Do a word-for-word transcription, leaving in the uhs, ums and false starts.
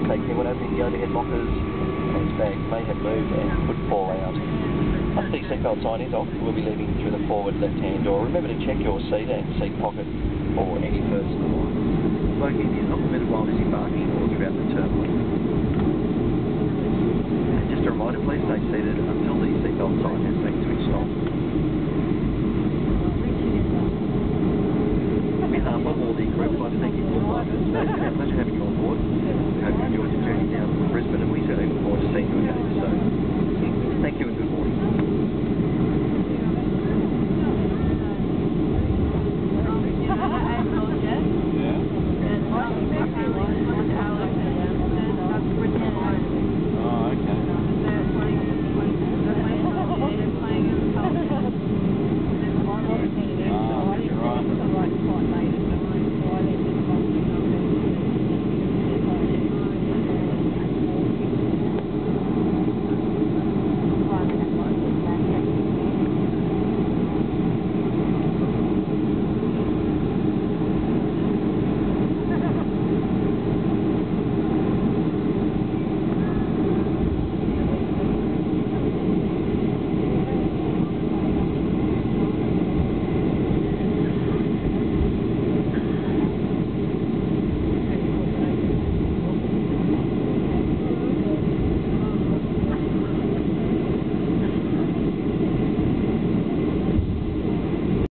take care when opening the overhead lockers, and his bags may have moved and could fall out. Once the seatbelt sign is off, we'll be leaving through the forward left-hand door. Remember to check your seat and seat pocket for any personal items. Smoking is not permitted while disembarking or throughout the terminal. And just a reminder, please stay seated